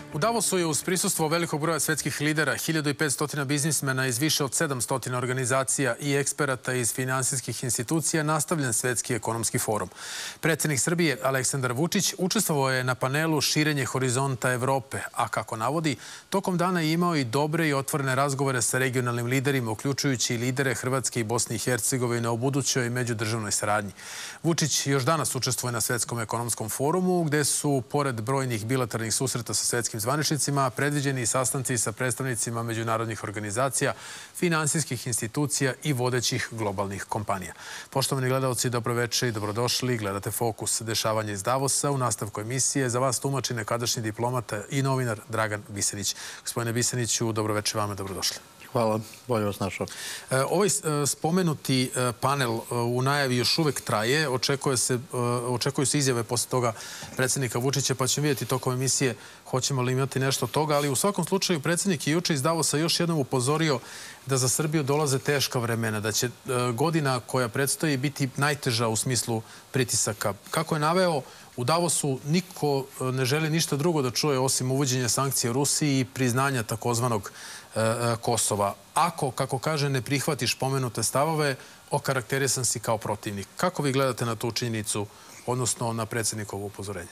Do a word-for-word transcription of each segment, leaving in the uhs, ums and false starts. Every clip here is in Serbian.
U Davosu je uz prisustvo velikog broja svetskih lidera, hiljadu petsto biznismena iz više od sedamsto organizacija i eksperata iz finansijskih institucija nastavljen Svetski ekonomski forum. Predsjednik Srbije Aleksandar Vučić učestvovao je na panelu Širenje horizonta Evrope, a kako navodi, tokom dana je imao i dobre i otvorene razgovore sa regionalnim liderima, uključujući i lidere Hrvatske i Bosne i Hercegovine o budućoj međudržavnoj saradnji. Vučić još danas učestvuje na Svetskom ekonomskom forumu, gde su, pored brojnih bilateralnih susreta sa svetskim zvaničnicima, predviđeni sastanci sa predstavnicima međunarodnih organizacija, finansijskih institucija i vodećih globalnih kompanija. Poštovani gledalci, dobroveče i dobrodošli. Gledate Fokus, dešavanje iz Davosa. U nastavku emisije za vas tumači nekadašnji diplomata i novinar Dragan Bisenić. Gospodine Biseniću, dobroveče vama, dobrodošli. Hvala, bolje vas našao. Ovaj spomenuti panel u najavi još uvek traje. Očekuju se izjave posle toga predsjednika Vučića, pa ćemo vidjeti tokom emisije hoćemo li imati nešto od toga. Ali u svakom slučaju predsjednik je juče iz Davosa još jednom upozorio da za Srbiju dolaze teška vremena, da će godina koja predstoji biti najteža u smislu pritisaka. Kako je naveo, u Davosu niko ne želi ništa drugo da čuje osim uvođenja sankcija Rusiji i priznanja takozvanog Kosova. Ako, kako kaže, ne prihvatiš pomenute stavove, okarakterisan si kao protivnik. Kako vi gledate na tu činjenicu, odnosno na predsjednikovo upozorenje?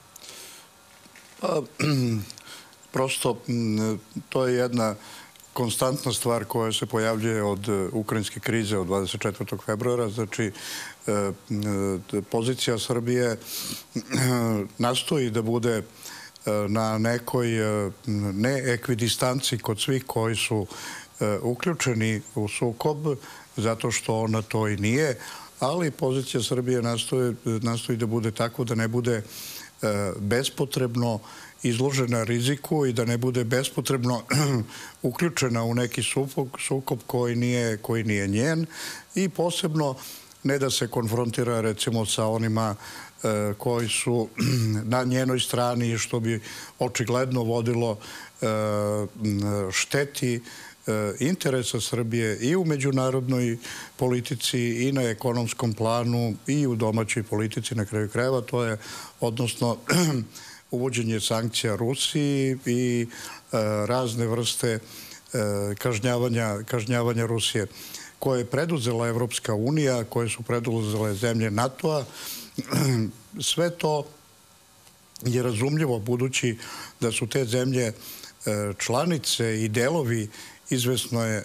Prosto, to je jedna konstantna stvar koja se pojavljuje od ukrajinske krize od dvadeset četvrtog februara. Znači, pozicija Srbije nastoji da bude na nekoj neekvidistanci kod svih koji su uključeni u sukob, zato što ona to i nije, ali pozicija Srbije nastoji da bude tako da ne bude bespotrebno izložena riziku i da ne bude bespotrebno uključena u neki sukob koji nije njen i posebno ne da se konfrontira recimo sa onima koji su na njenoj strani, što bi očigledno vodilo šteti interesa Srbije i u međunarodnoj politici i na ekonomskom planu i u domaćoj politici na kraju krajeva. To je odnosno uvođenje sankcija Rusiji i razne vrste kažnjavanja Rusije koje je preduzela Evropska unija, koje su preduzele zemlje NATO-a. Sve to je razumljivo budući da su te zemlje članice i delovi izvesne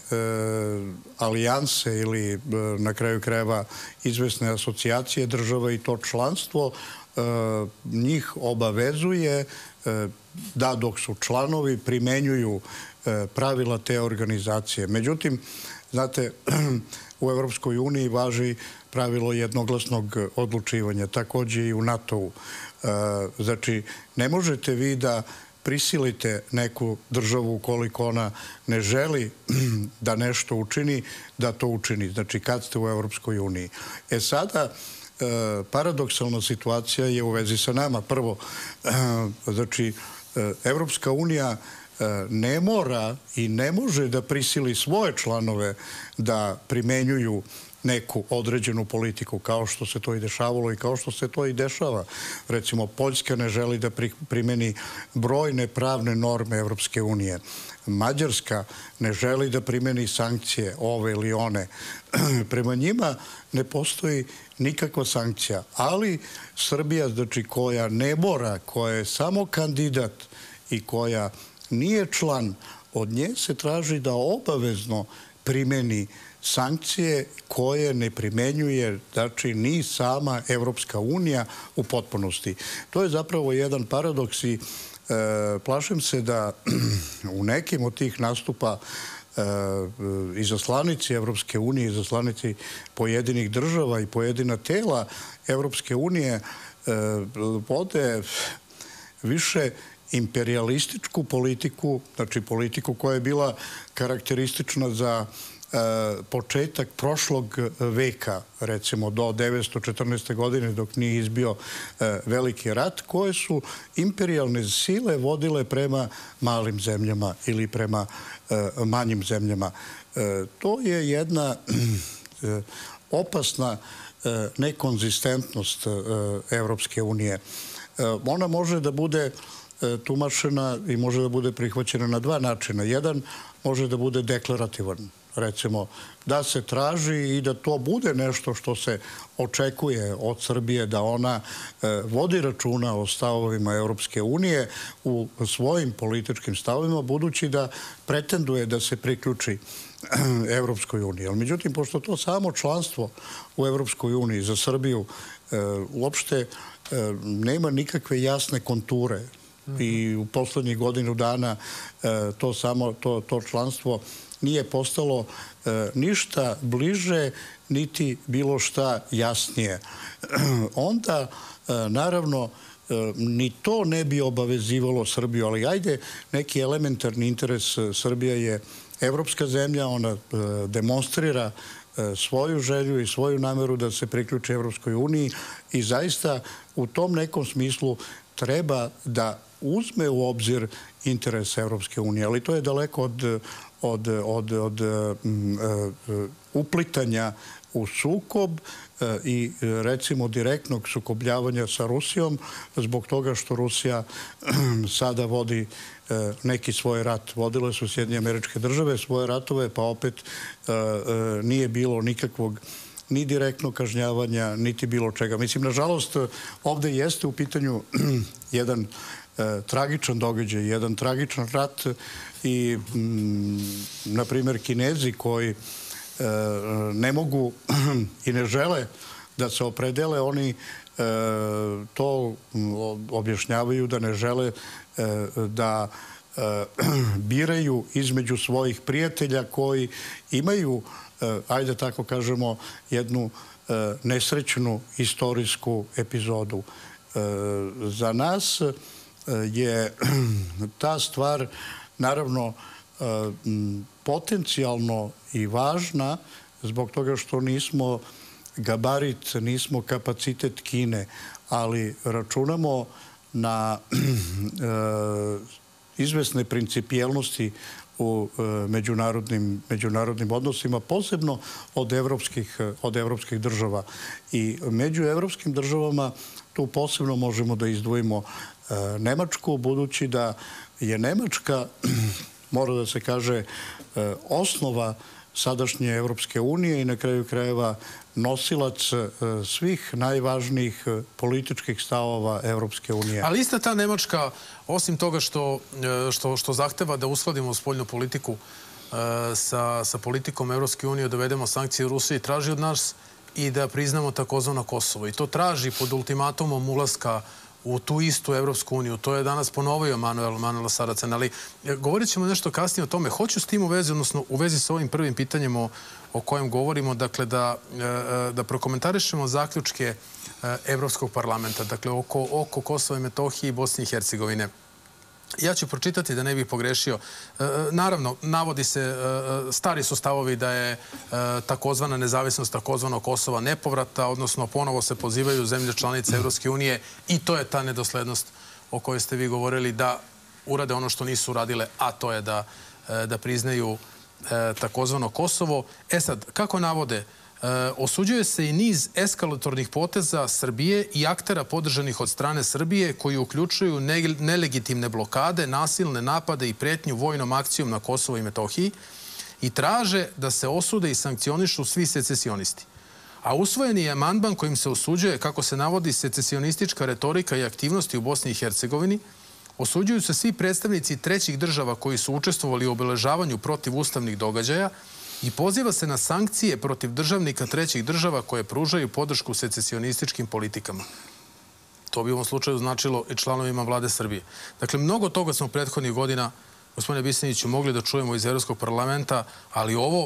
alijanse ili na kraju krajeva izvesne asocijacije država i to članstvo njih obavezuje da dok su članovi primenjuju pravila te organizacije. Međutim, znate, u Evropskoj uniji važi pravilo jednoglasnog odlučivanja, također i u NATO-u. Znači, ne možete vi da prisilite neku državu ukoliko ona ne želi da nešto učini, da to učini. Znači, kad ste u Evropskoj uniji. E sada, paradoksalna situacija je u vezi sa nama. Prvo, znači, Evropska unija ne mora i ne može da prisili svoje članove da primenjuju neku određenu politiku, kao što se to i dešavalo i kao što se to i dešava. Recimo, Poljska ne želi da primeni brojne pravne norme Evropske unije. Mađarska ne želi da primeni sankcije ove ili one. Prema njima ne postoji nikakva sankcija, ali Srbija, znači, koja ne mora, koja je samo kandidat i koja nije član, od nje se traži da obavezno primeni sankcije koje ne primenjuje, znači, ni sama Evropska unija u potpunosti. To je zapravo jedan paradoks i plašim se da u nekim od tih nastupa izaslanici Evropske unije, izaslanici pojedinih država i pojedina tela Evropske unije vode više imperialističku politiku, znači politiku koja je bila karakteristična za početak prošlog veka, recimo do devetsto četrnaeste. godine dok nije izbio veliki rat, koje su imperijalne sile vodile prema malim zemljama ili prema manjim zemljama. To je jedna opasna nekonzistentnost Evropske unije. Ona može da bude tumačena i može da bude prihvaćena na dva načina. Jedan može da bude deklarativan, recimo, da se traži i da to bude nešto što se očekuje od Srbije, da ona vodi računa o stavovima Evropske unije u svojim političkim stavovima, budući da pretenduje da se priključi Evropskoj uniji. Ali međutim, pošto to samo članstvo u Evropskoj uniji za Srbiju uopšte nema nikakve jasne konture i u poslednjih godinu dana to samo to, to članstvo nije postalo ništa bliže, niti bilo šta jasnije. Onda, naravno, ni to ne bi obavezivalo Srbiju, ali ajde, neki elementarni interes Srbije je evropska zemlja, ona demonstrira svoju želju i svoju nameru da se priključi Evropskoj uniji i zaista u tom nekom smislu treba da uzme u obzir interes Evropske unije, ali to je daleko od, od, od, od um, uh, uplitanja u sukob uh, i recimo direktnog sukobljavanja sa Rusijom zbog toga što Rusija sada vodi uh, neki svoj rat. Vodile su Sjedinjene Američke Države svoje ratove, pa opet uh, uh, nije bilo nikakvog ni direktnog kažnjavanja, niti bilo čega. Mislim, nažalost, ovde jeste u pitanju jedan tragičan događaj, jedan tragičan rat i, na primjer, Kinezi koji ne mogu i ne žele da se opredele, oni to objašnjavaju da ne žele da biraju između svojih prijatelja koji imaju, ajde tako kažemo, jednu nesrećnu istorijsku epizodu. Za nas je ta stvar naravno potencijalno i važna zbog toga što nismo gabarit, nismo kapacitet Kine, ali računamo na izvesne principijelnosti u međunarodnim, međunarodnim odnosima, posebno od evropskih, od evropskih država. I među evropskim državama tu posebno možemo da izdvojimo Nemačku, budući da je Nemačka, mora da se kaže, osnova sadašnje Evropske unije i na kraju krajeva nosilac svih najvažnijih političkih stavova Evropske unije. Ali ista ta Nemačka, osim toga što, što, što zahteva da uskladimo spoljnu politiku sa, sa politikom Evropske unije, dovedemo sankcije u Rusiji, traži od nas i da priznamo takozvano Kosovo. I to traži pod ultimatumom ulaska u tu istu Evropsku uniju. To je danas ponovio Manuel, Manuel Saracen, ali govorit ćemo nešto kasnije o tome. Hoću s tim u vezi, odnosno u vezi s ovim prvim pitanjem o, o kojem govorimo, dakle da, da prokomentarišemo zaključke Evropskog parlamenta, dakle oko, oko Kosova i Metohije i Bosne i Hercegovine. Ja ću pročitati da ne bih pogrešio. Naravno, navodi se, stari su stavovi da je takozvana nezavisnost takozvanog Kosova nepovrata, odnosno ponovo se pozivaju zemlje članice Evropske unije i to je ta nedoslednost o kojoj ste vi govorili, da urade ono što nisu uradile, a to je da, da priznaju takozvano Kosovo. E sad, kako navode, osuđuje se i niz eskalatornih poteza Srbije i aktera podržanih od strane Srbije koji uključuju nelegitimne blokade, nasilne napade i pretnju vojnom akcijom na Kosovo i Metohiji i traže da se osude i sankcionišu svi secesionisti. A usvojen je amandman kojim se osuđuje, kako se navodi, secesionistička retorika i aktivnosti u Bosni i Hercegovini. Osuđuju se svi predstavnici trećih država koji su učestvovali u obeležavanju protivustavnih događaja i poziva se na sankcije protiv državnika trećih država koje pružaju podršku secesionističkim politikama. To bi u ovom slučaju značilo i članovima vlade Srbije. Dakle, mnogo toga smo prethodnih godina, gospodine Biseniću, mogli da čujemo iz Evropskog parlamenta, ali ovo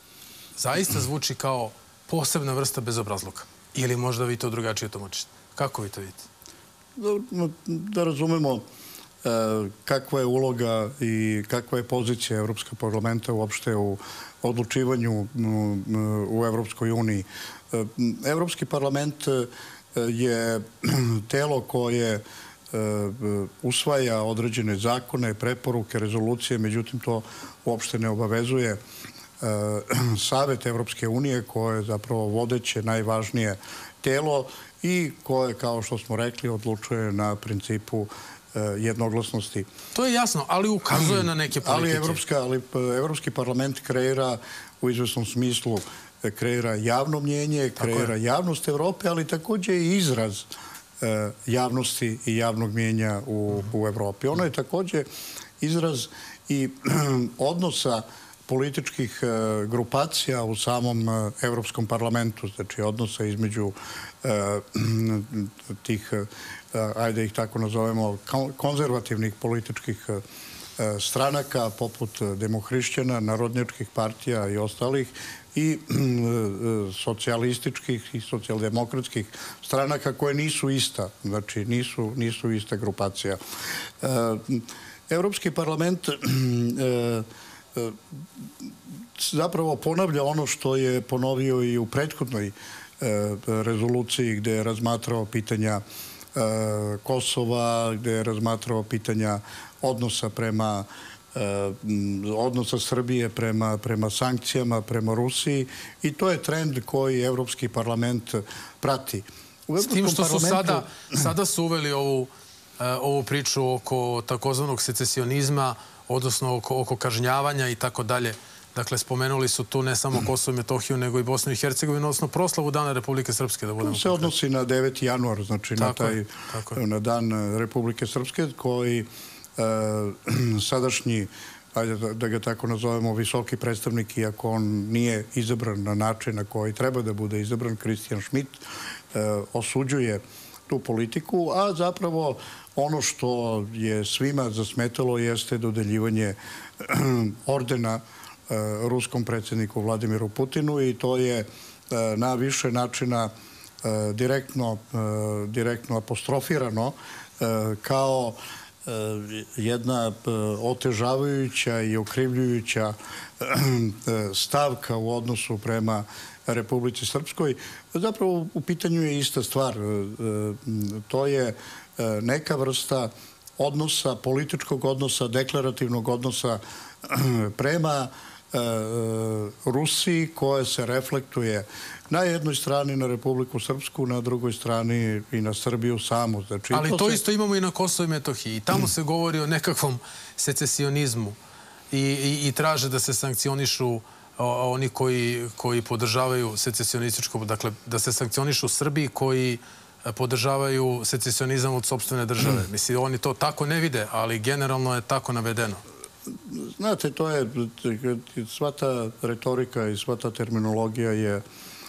zaista zvuči kao posebna vrsta bezobrazluka. Ili možda vi to drugačije tumačite. Kako vi to vidite? Da, da razumemo kakva je uloga i kakva je pozicija Evropskog parlamenta uopšte u odlučivanju u Evropskoj uniji. Evropski parlament je telo koje usvaja određene zakone, preporuke, rezolucije, međutim to uopšte ne obavezuje Savet Evropske unije, koje je zapravo vodeće, najvažnije telo i koje, kao što smo rekli, odlučuje na principu jednoglasnosti. To je jasno, ali ukazuje na neke politike. Ali Evropski parlament kreira u izvesnom smislu kreira javno mnjenje, kreira javnost Evrope, ali također i izraz javnosti i javnog mnjenja u, u Evropi. Ono je također izraz i odnosa političkih grupacija u samom Evropskom parlamentu, znači odnosa između tih, ajde ih tako nazovemo, konzervativnih političkih stranaka poput demohrišćana, narodnjačkih partija i ostalih i socijalističkih i socijaldemokratskih stranaka koje nisu ista, znači nisu, nisu ista grupacija. Evropski parlament zapravo ponavlja ono što je ponovio i u prethodnoj rezoluciji gde je razmatrao pitanja Kosova, gde je razmatrao pitanja odnosa prema odnosa Srbije prema, prema sankcijama, prema Rusiji i to je trend koji Evropski parlament prati. S tim što su sada, sada su uveli ovu, ovu priču oko takozvanog secesionizma, odnosno oko, oko kažnjavanja i tako dalje. Dakle, spomenuli su tu ne samo Kosovo i Metohiju, nego i Bosnu i Hercegovinu, odnosno proslavu Dana Republike Srpske. Da budemo to se odnosi na deveti januar, znači na, taj, na Dan Republike Srpske, koji sadašnji, ajde da ga tako nazovemo, visoki predstavnik, iako on nije izabran na način na koji treba da bude izabran, Christian Schmidt, osuđuje tu politiku, a zapravo ono što je svima zasmetalo jeste dodeljivanje ordena ruskom predsjedniku Vladimiru Putinu i to je na više načina direktno, direktno apostrofirano kao jedna otežavajuća i okrivljujuća stavka u odnosu prema Republici Srpskoj. Zapravo u pitanju je ista stvar. To je neka vrsta odnosa, političkog odnosa, deklarativnog odnosa prema Rusiji koja se reflektuje na jednoj strani na Republiku Srpsku, na drugoj strani i na Srbiju samu. Znači, ali to, to se... isto imamo i na Kosovo i Metohiji. I tamo se govori o nekakvom secesionizmu i, i, i traže da se sankcionišu oni koji, koji podržavaju secesionističku, dakle da se sankcionišu Srbiji koji podržavaju secesionizam od sopstvene države. Mislim, oni to tako ne vide, ali generalno je tako navedeno. Znate, to je, sva ta retorika i sva ta terminologija je,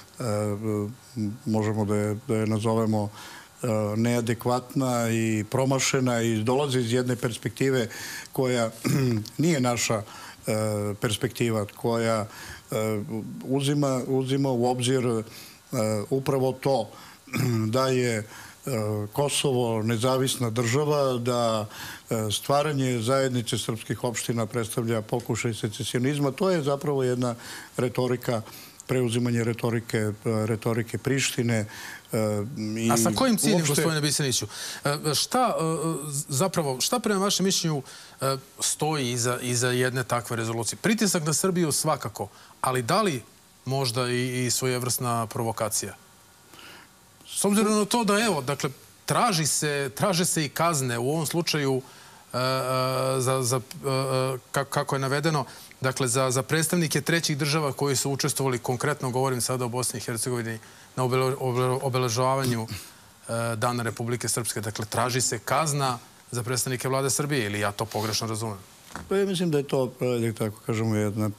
možemo da je, da je nazovemo, neadekvatna i promašena i dolazi iz jedne perspektive koja nije naša perspektiva, koja uzima, uzima u obzir upravo to da je Kosovo nezavisna država, da stvaranje zajednice srpskih opština predstavlja pokušaj secesionizma. To je zapravo jedna retorika, preuzimanje retorike, retorike Prištine. A sa kojim ciljem, gospodine Biseniću? Šta, zapravo, šta prema vašem mišljenju stoji iza, iza jedne takve rezolucije? Pritisak na Srbiju svakako, ali da li možda i, i svojevrsna provokacija? S obzirom na to da, evo, dakle, traži se, traže se i kazne u ovom slučaju za, za, kako je navedeno, dakle, za, za predstavnike trećih država koji su učestvovali, konkretno govorim sada o Bosni i Hercegovini, na obeležavanju Dana Republike Srpske. Dakle, traži se kazna za predstavnike vlade Srbije ili ja to pogrešno razumem? Pa ja mislim da je to, da tako kažemo, jedna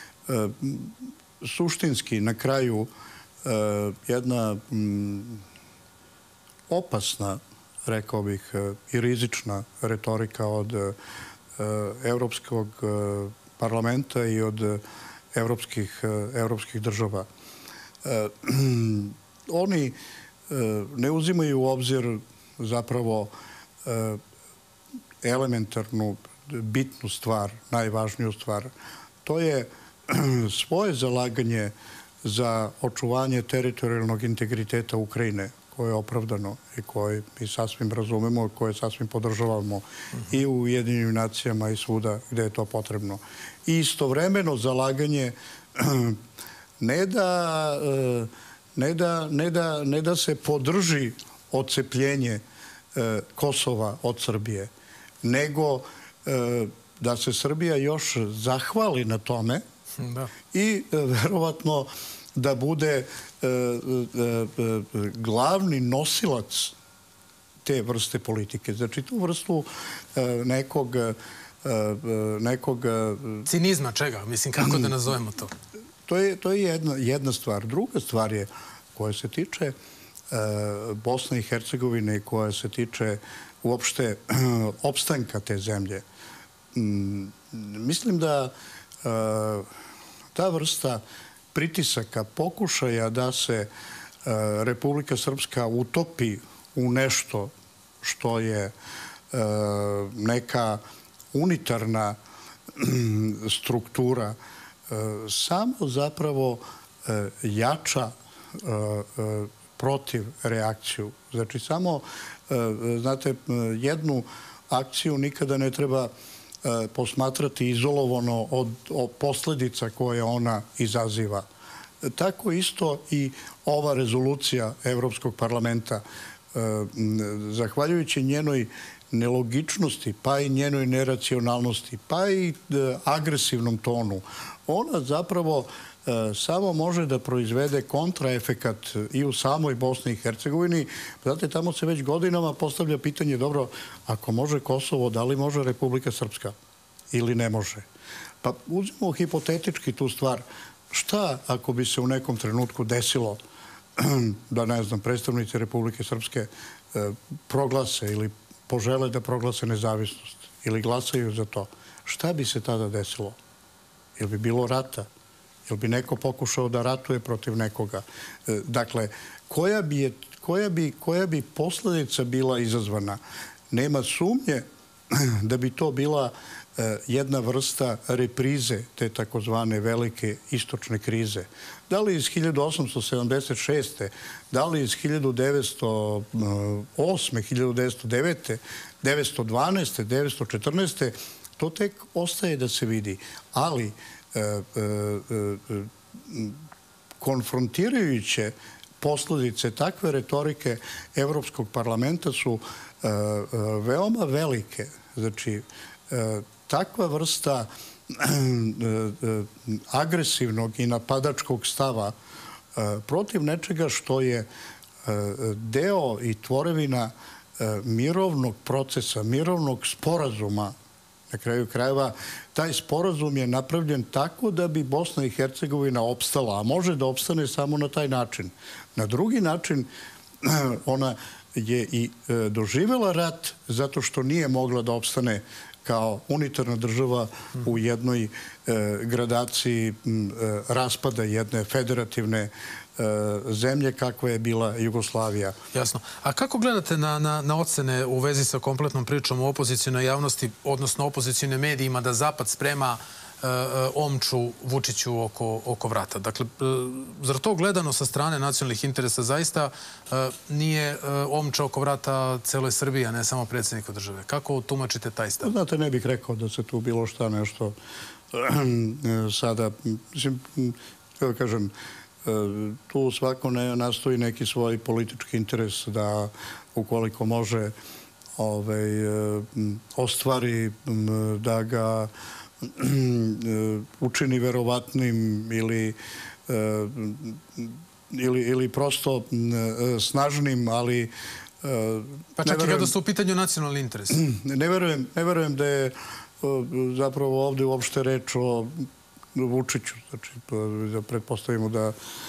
suštinski na kraju jedna opasna, rekao bih, i rizična retorika od Evropskog parlamenta i od evropskih, evropskih država. Oni ne uzimaju u obzir zapravo elementarnu, bitnu stvar, najvažniju stvar. To je svoje zalaganje za očuvanje teritorijalnog integriteta Ukrajine, koje je opravdano i koje mi sasvim razumemo, koje sasvim podržavamo i u Ujedinjenim nacijama i svuda gde je to potrebno. I istovremeno zalaganje ne da, ne da, ne da, ne da se podrži odcepljenje Kosova od Srbije, nego da se Srbija još zahvali na tome i verovatno da bude glavni nosilac te vrste politike. Znači, tu vrstu nekog... nekog... Cinizma čega? Mislim, kako da nazovemo to? To je jedna stvar. Druga stvar je koja se tiče Bosne i Hercegovine i koja se tiče uopšte opstanka te zemlje. Mislim da ta vrsta pritisaka, pokušaja da se Republika Srpska utopi u nešto što je neka unitarna struktura, samo zapravo jača protiv reakciju. Znači, samo, znate, jednu akciju nikada ne treba posmatrati izolovano od posledica koje ona izaziva. Tako isto i ova rezolucija Evropskog parlamenta, zahvaljujući njenoj nelogičnosti, pa i njenoj neracionalnosti, pa i agresivnom tonu, ona zapravo samo može da proizvede kontraefekat i u samoj Bosni i Hercegovini. Znate, tamo se već godinama postavlja pitanje, dobro, ako može Kosovo, da li može Republika Srpska ili ne može? Pa uzmemo hipotetički tu stvar. Šta ako bi se u nekom trenutku desilo da, ne znam, predstavnici Republike Srpske proglase ili požele da proglase nezavisnost ili glasaju za to? Šta bi se tada desilo? Ili bi bilo rata? Ili bi neko pokušao da ratuje protiv nekoga? Dakle, koja bi posledica bila izazvana? Nema sumnje da bi to bila jedna vrsta reprize te takozvane velike istočne krize. Da li iz hiljadu osamsto sedamdeset šeste. Da li iz hiljadu devetsto osme. hiljadu devetsto devete. devetsto dvanaeste. devetsto četrnaeste. To tek ostaje da se vidi. Ali konfrontirajuće posljedice takve retorike Evropskog parlamenta su veoma velike. Znači, takva vrsta agresivnog i napadačkog stava protiv nečega što je deo i tvorevina mirovnog procesa, mirovnog sporazuma. Na kraju krajeva, taj sporazum je napravljen tako da bi Bosna i Hercegovina opstala, a može da opstane samo na taj način. Na drugi način, ona je i doživjela rat zato što nije mogla da opstane kao unitarna država u jednoj gradaciji raspada jedne federativne zemlje kakva je bila Jugoslavija. Jasno. A kako gledate na ocene u vezi sa kompletnom pričom o opozicijnoj javnosti, odnosno opozicijnim medijima, da Zapad sprema omču Vučiću oko vrata? Dakle, zar to gledano sa strane nacionalnih interesa zaista nije omča oko vrata celoj Srbiji, a ne samo predsjedniku države? Kako tumačite taj stav? Znate, ne bih rekao da se tu bilo šta nešto sada, mislim, kako kažem, tu svako nastoji neki svoj politički interes da, ukoliko može, ostvari, da ga učini verovatnim ili prosto snažnim, ali... Pa čak i kada su u pitanju nacionalni interes. Ne verujem da je zapravo ovdje uopšte reč o Vučiću. Znači, da pretpostavimo da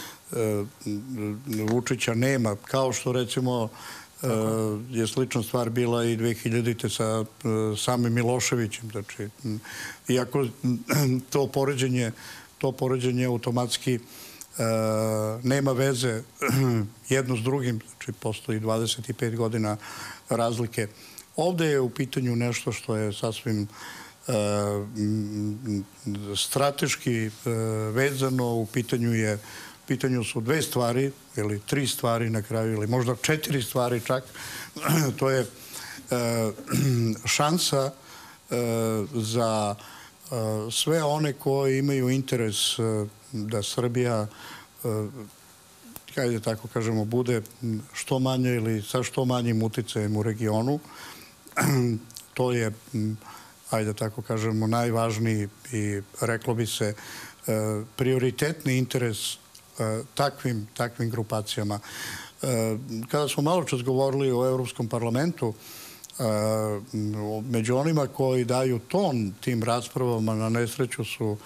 Vučića nema. Kao što, recimo, je slična stvar bila i dve hiljadite sa samim Miloševićem. Znači, iako to poređenje, to poređenje automatski nema veze jedno s drugim, znači postoji dvadeset pet godina razlike. Ovdje je u pitanju nešto što je sasvim strateški vezano, u pitanju je U pitanju su dve stvari, ili tri stvari na kraju, ili možda četiri stvari čak. To je šansa za sve one koji imaju interes da Srbija hajde tako kažemo, bude što manje ili sa što manjim uticajem u regionu. To je, hajde tako kažemo, najvažniji i reklo bi se prioritetni interes takvim, takvim grupacijama. Kada smo malo čas govorili o Evropskom parlamentu, među onima koji daju ton tim raspravama na nesreću su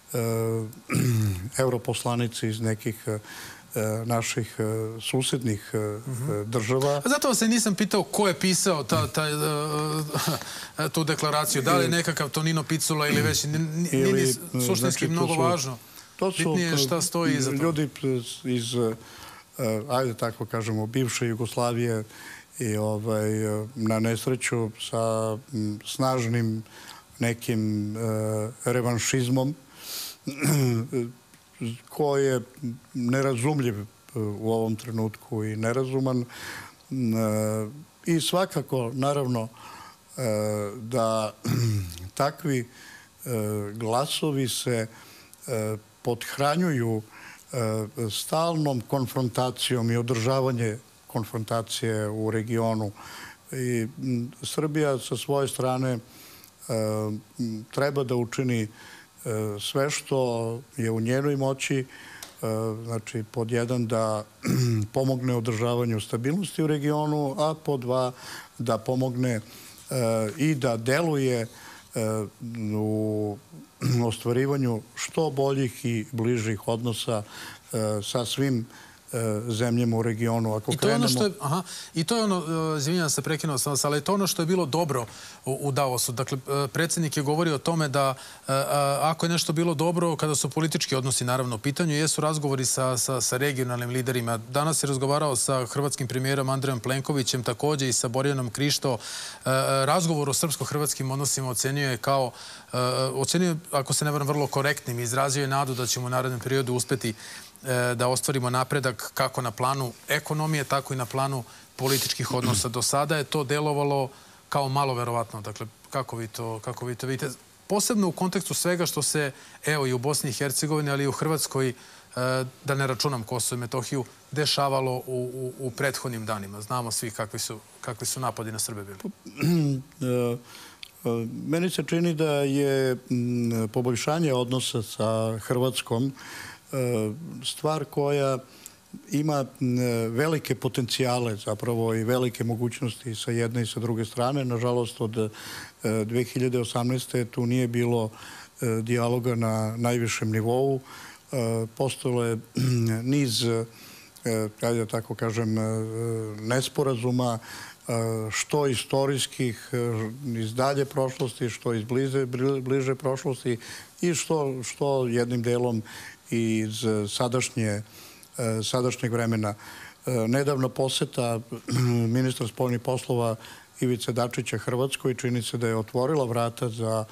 europoslanici iz nekih naših susednih država. Zato se nisam pitao ko je pisao tu deklaraciju. Da li je nekakav Tonino Picula ili već nije suštinski mnogo važno. Bitnije je šta stoji iza toga. Ljudi iz, ajde tako kažemo, bivše Jugoslavije i na nesreću sa snažnim nekim revanšizmom koji je nerazumljiv u ovom trenutku i nerazuman. I svakako, naravno, da takvi glasovi se pothranjuju stalnom konfrontacijom i održavanje konfrontacije u regionu. I Srbija sa svoje strane treba da učini sve što je u njenoj moći, znači pod jedan da pomogne održavanju stabilnosti u regionu, a pod dva da pomogne i da deluje u ostvarivanju što boljih i bližih odnosa sa svim zemljama u regionu. Ako krenemo... I to je ono, izvinjam se, prekinuo sam vas, ali to je ono što je bilo dobro u Davosu. Dakle, predsjednik je govorio o tome da ako je nešto bilo dobro, kada su politički odnosi naravno u pitanju, jesu razgovori sa regionalnim liderima. Danas je razgovarao sa hrvatskim premijerom Andrejom Plenkovićem, također i sa Borjanom Krišto. Razgovor o srpsko-hrvatskim odnosima ocenio je kao, ocenio, ako se ne varam, vrlo korektnim. Izrazio je nadu da ćemo u narednom periodu uspeti da ostvarimo napredak kako na planu ekonomije, tako i na planu političkih odnosa. Do sada je to delovalo kao malo verovatno. Dakle, kako vi to, kako vi to vidite? Posebno u kontekstu svega što se, evo, i u Bosni i Hercegovini, ali i u Hrvatskoj, da ne računam Kosovo i Metohiju, dešavalo u, u, u prethodnim danima. Znamo svi kakvi su, kakvi su napadi na Srbe bili. Meni se čini da je poboljšanje odnosa sa Hrvatskom stvar koja ima velike potencijale zapravo i velike mogućnosti sa jedne i sa druge strane. Nažalost, od dve hiljade osamnaeste. tu nije bilo dijaloga na najvišem nivou. Postojalo je niz, kada tako kažem, nesporazuma, što istorijskih iz dalje prošlosti, što iz bliže, bliže prošlosti i što, što jednim delom iz sadašnje, sadašnjeg vremena. Nedavno poseta ministra spoljnih poslova Ivice Dačića Hrvatskoj čini se da je otvorila vrata za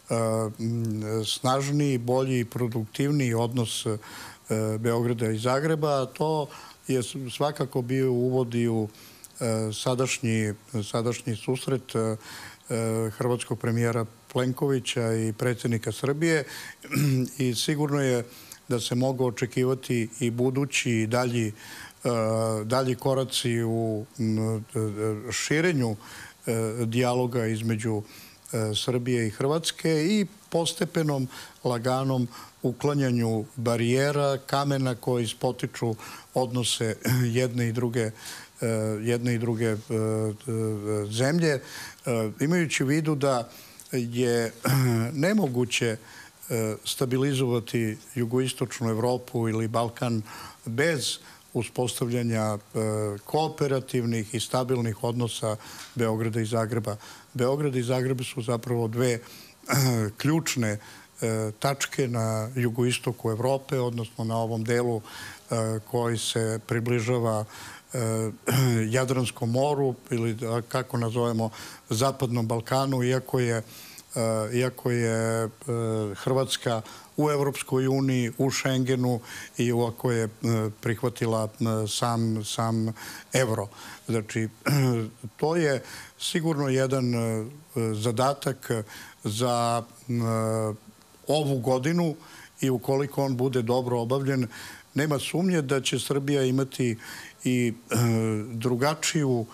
snažniji, bolji i produktivniji odnos Beograda i Zagreba. To je svakako bio uvod i u sadašnji, sadašnji susret hrvatskog premijera Plenkovića i predsjednika Srbije i sigurno je da se mogu očekivati i budući i dalji, dalji koraci u širenju dijaloga između Srbije i Hrvatske i postepenom, laganom uklanjanju barijera, kamena koji spotiču odnose jedne i druge, jedne i druge zemlje, imajući u vidu da je nemoguće stabilizovati jugoistočnu Evropu ili Balkan bez uspostavljanja kooperativnih i stabilnih odnosa Beograda i Zagreba. Beograd i Zagreb su zapravo dve ključne tačke na jugoistoku Evrope, odnosno na ovom delu koji se približava Jadranskom moru ili kako nazovemo Zapadnom Balkanu, iako je iako je Hrvatska u Evropskoj uniji, u Schengenu i iako je prihvatila sam, sam evro. Znači, to je sigurno jedan zadatak za ovu godinu i ukoliko on bude dobro obavljen, nema sumnje da će Srbija imati i drugačiju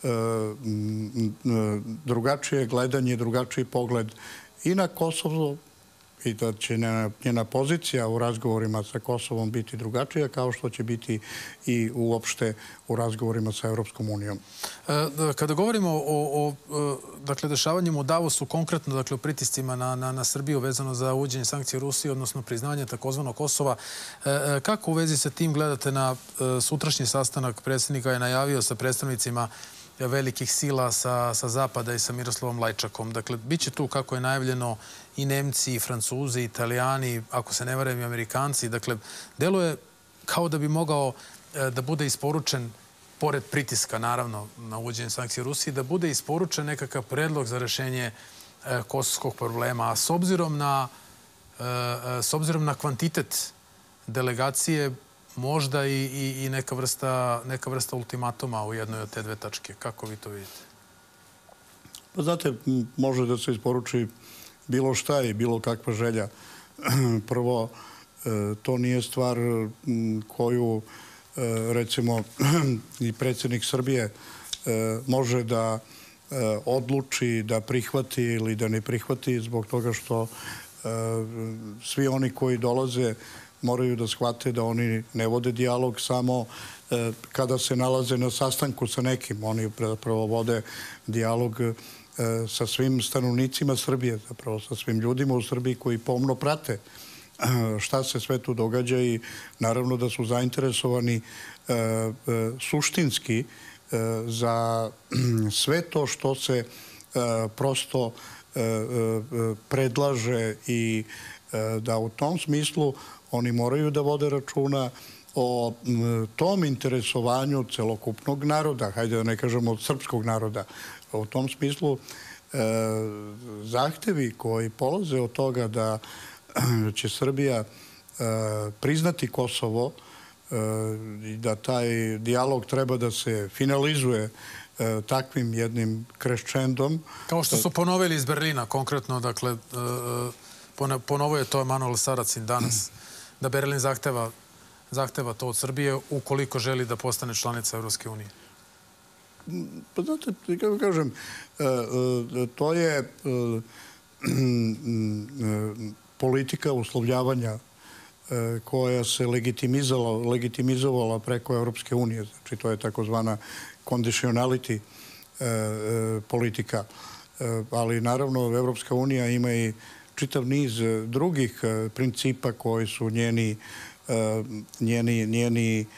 drugačije gledanje, drugačiji pogled i na Kosovo i da će njena pozicija u razgovorima sa Kosovom biti drugačija, kao što će biti i uopšte u razgovorima sa Evropskom unijom. Kada govorimo o dešavanjima u Davosu, konkretno dakle o pritiscima na Srbiju vezano za uvođenje sankcija Rusije, odnosno priznanje takozvanog Kosova, kako u vezi sa tim gledate na sutrašnji sastanak? Predsjednika je najavio sa predstavnicima velikih sila sa Zapada i sa Miroslavom Lajčakom. Dakle, bit će tu, kako je najavljeno, i Nemci, i Francuzi, i Italijani, ako se ne varam i Amerikanci. Dakle, deluje kao da bi mogao da bude isporučen, pored pritiska, naravno, na uvođenje sankcije Rusiji, da bude isporučen nekakav predlog za rešenje kosovskog problema. A s obzirom na, s obzirom na kvantitet delegacije, možda i neka vrsta, neka vrsta ultimatuma u jednoj od te dve tačke. Kako vi to vidite? Pa znate, može da se isporuči bilo šta i bilo kakva želja. Prvo, to nije stvar koju, recimo, i predsjednik Srbije može da odluči da prihvati ili da ne prihvati, zbog toga što svi oni koji dolaze moraju da shvate da oni ne vode dijalog samo kada se nalaze na sastanku sa nekim. Oni zapravo vode dijalog sa svim stanovnicima Srbije, zapravo sa svim ljudima u Srbiji koji pomno prate šta se sve tu događa i naravno da su zainteresovani suštinski za sve to što se prosto predlaže i da u tom smislu oni moraju da vode računa o tom interesovanju celokupnog naroda, hajde da ne kažemo srpskog naroda. U tom smislu zahtevi koji polaze od toga da će Srbija priznati Kosovo i da taj dijalog treba da se finalizuje takvim jednim kreščendom. Kao što su ponovili iz Berlina, konkretno, dakle, ponovo je to Emanuel Saracin danas, da Berlin zahteva to od Srbije ukoliko želi da postane članica Evropske unije. Pa znate, kako kažem, to je politika uslovljavanja koja se legitimizovala preko Evropske unije. Znači, to je takozvana conditionality politika. Ali, naravno, Evropska unija ima i čitav niz drugih principa koji su njeni njeni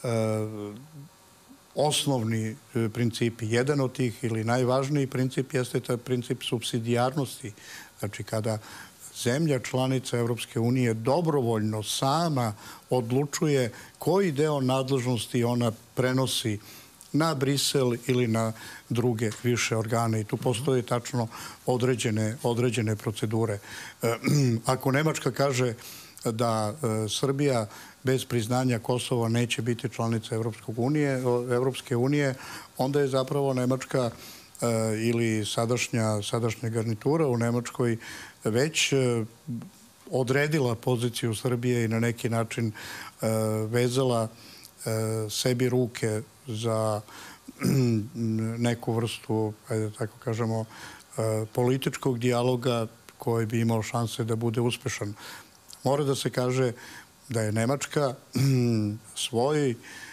osnovni principi. Jedan od tih ili najvažniji princip jeste taj princip supsidijarnosti. Znači, kada zemlja članica Evropske unije dobrovoljno sama odlučuje koji deo nadležnosti ona prenosi na Brisel ili na druge više organe. I tu postoje tačno određene procedure. Ako Nemačka kaže da Srbija bez priznanja Kosova neće biti članica Evropske unije, onda je zapravo Nemačka ili sadašnja garnitura u Nemačkoj već odredila poziciju Srbije i na neki način vezala sebi ruke za neku vrstu, ajde tako kažemo, političkog dijaloga koji bi imao šanse da bude uspešan. Mora da se kaže da je Nemačka svoje,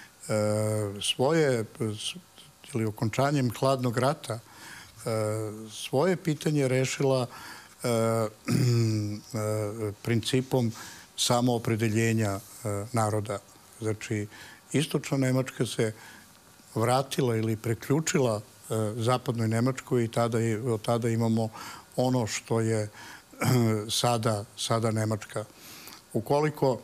ili okončanjem hladnog rata, svoje pitanje rešila principom samoopredeljenja naroda. Znači, istočna Nemačka se vratila ili preključila zapadnoj Nemačkoj i od tada imamo ono što je sada Nemačka. Ukoliko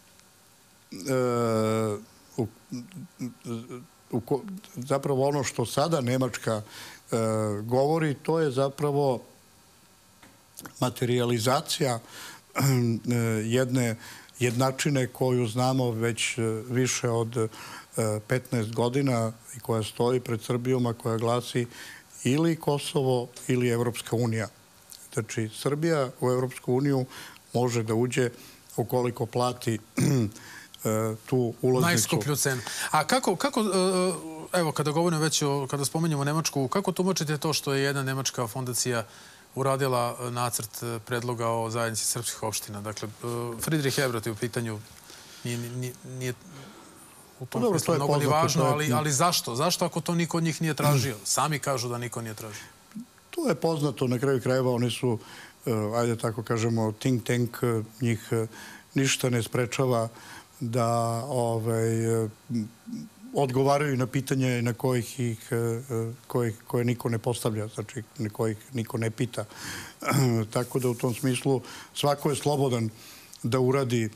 zapravo ono što sada Nemačka govori, to je zapravo materijalizacija jedne jednačine koju znamo već više od petnaest godina i koja stoji pred Srbijom, a koja glasi ili Kosovo ili Evropska unija. Znači, Srbija u Evropsku uniju može da uđe ukoliko plati tu ulaznicu. Najskuplju cenu. A kako, kako evo, kada govorimo već o, kada spominjemo Nemačku, kako tumačite to što je jedna nemačka fondacija uradila nacrt predloga o zajednici srpskih opština? Dakle, Friedrich Ebert je u pitanju, nije, nije, nije u tom smislu mnogo ni važno, ali, ali zašto? Zašto ako to niko od njih nije tražio? Sami kažu da niko nije tražio. To je poznato, na kraju krajeva oni su, ajde tako kažemo, think tank, njih ništa ne sprečava da ovaj, odgovaraju na pitanje na kojih ih, kojih, koje niko ne postavlja, znači na kojih niko ne pita. Tako da u tom smislu svako je slobodan da uradi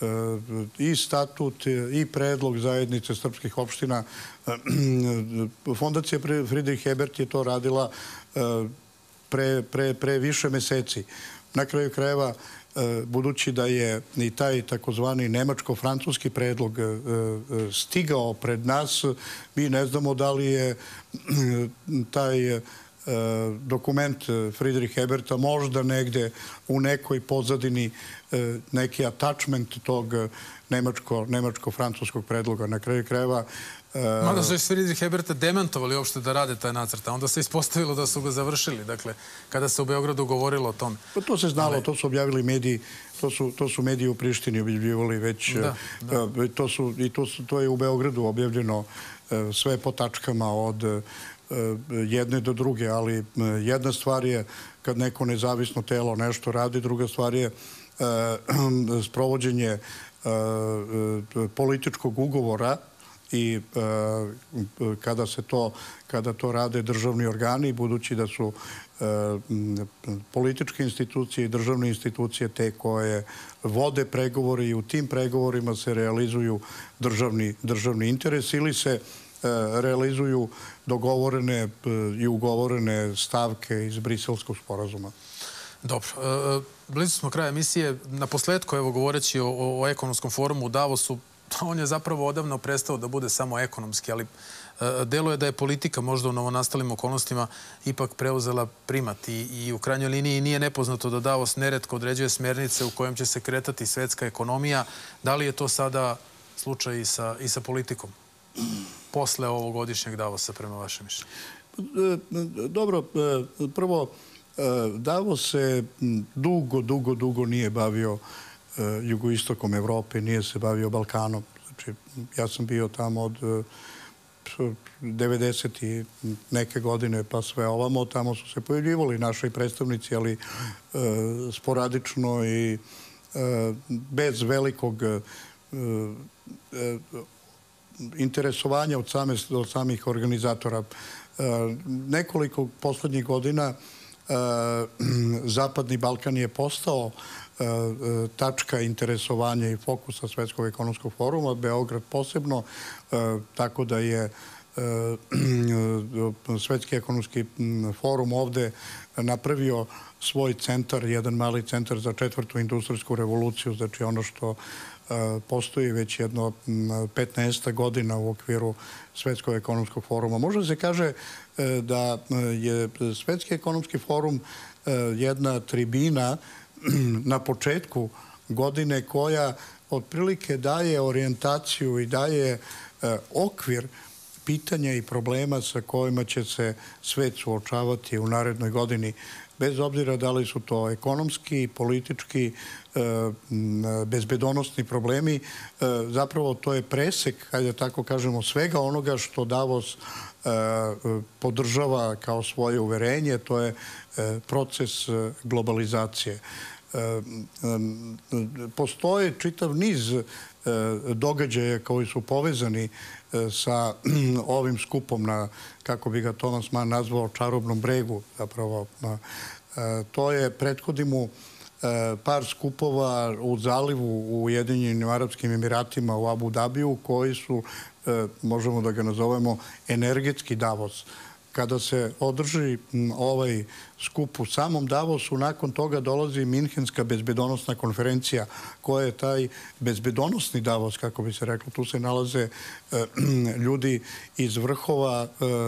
i statut i predlog zajednice srpskih opština. Fondacija Friedrich Ebert je to radila pre, pre, pre više meseci. Na kraju krajeva, budući da je i taj takozvani nemačko-francuski predlog stigao pred nas, mi ne znamo da li je taj dokument Friedrich Eberta možda negde u nekoj pozadini neki attachment tog nemačko-francuskog predloga. Na kraju krajeva... Mada su iz Friedrich Eberta demantovali uopšte da rade taj nacrt, a onda se ispostavilo da su ga završili, dakle, kada se u Beogradu govorilo o tome. Pa to se znalo, to su objavili mediji, to su, to su mediji u Prištini objavljivali već, da, da. To su, i to, su, to je u Beogradu objavljeno sve po tačkama od jedne do druge, ali jedna stvar je kad neko nezavisno telo nešto radi, druga stvar je sprovođenje političkog ugovora i kada se to, kada to rade državni organi, budući da su političke institucije i državne institucije te koje vode pregovore i u tim pregovorima se realizuju državni, državni interes ili se realizuju dogovorene i ugovorene stavke iz Briselskog sporazuma. Dobro. Blizu smo kraja emisije. Na posledku, evo, govoreći o, o ekonomskom forumu u Davosu, on je zapravo odavno prestao da bude samo ekonomski, ali deluje da je politika možda u novonastalim okolnostima ipak preuzela primat i, i u krajnjoj liniji nije nepoznato da Davos neretko određuje smernice u kojem će se kretati svetska ekonomija. Da li je to sada slučaj i sa, i sa politikom? Posle ovogodišnjeg Davosa, prema vašem mišljenju? Dobro, prvo, Davos se dugo, dugo, dugo nije bavio jugoistokom Evrope, nije se bavio Balkanom. Znači, ja sam bio tamo od devedeset i neke godine pa sve ovamo. Tamo su se pojavljivali naši predstavnici, ali sporadično i bez velikog interesovanja od, same, od samih organizatora. Nekoliko poslednjih godina Zapadni Balkan je postao tačka interesovanja i fokusa Svetskog ekonomskog foruma, Beograd posebno, tako da je Svetski ekonomski forum ovde napravio svoj centar, jedan mali centar za četvrtu industrijsku revoluciju, znači ono što postoji već jedno petnaest godina u okviru Svetskog ekonomskog foruma. Možda se kaže da je Svetski ekonomski forum jedna tribina na početku godine koja otprilike daje orijentaciju i daje okvir pitanja i problema sa kojima će se svet suočavati u narednoj godini, bez obzira da li su to ekonomski, politički, bezbedonosni problemi. Zapravo to je presek, hajde tako kažemo, svega onoga što Davos podržava kao svoje uverenje, to je proces globalizacije. Postoje čitav niz događaja koji su povezani sa ovim skupom na, kako bi ga Thomas Mann nazvao, čarobnom bregu. Zapravo, to je prethodi mu par skupova u zalivu u Ujedinjenim Arapskim Emiratima u Abu Dabiju koji su, možemo da ga nazovemo, energetski Davos. Kada se održi ovaj skup u samom Davosu, nakon toga dolazi Minhenska bezbedonosna konferencija, koja je taj bezbedonosni Davos, kako bi se reklo. Tu se nalaze ljudi iz vrhova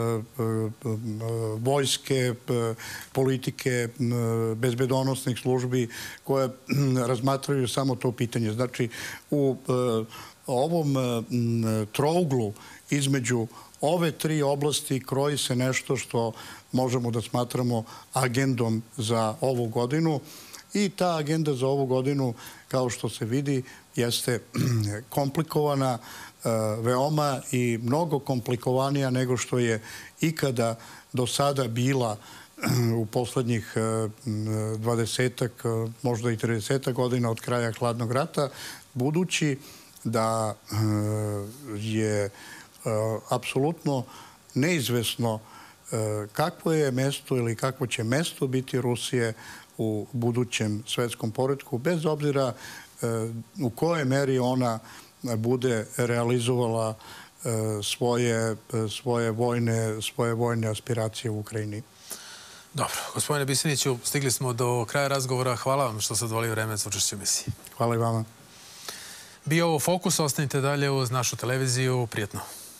vojske, politike, bezbedonosnih službi koje razmatraju samo to pitanje. Znači, u ovom trouglu između ove tri oblasti kroji se nešto što možemo da smatramo agendom za ovu godinu i ta agenda za ovu godinu, kao što se vidi, jeste komplikovana, veoma i mnogo komplikovanija nego što je ikada do sada bila u poslednjih dvadesetak, možda i tridesetak godina od kraja Hladnog rata, budući da je apsolutno neizvesno kakvo je mesto ili kakvo će mesto biti Rusije u budućem svetskom poretku, bez obzira u kojoj meri ona bude realizovala svoje, svoje, vojne, svoje vojne aspiracije u Ukrajini. Dobro. Gospodine Biseniću, stigli smo do kraja razgovora. Hvala vam što ste odvojili vreme za učešće u emisiji. Hvala i vama. Bio ovo Fokus. Ostanite dalje uz našu televiziju. Prijetno.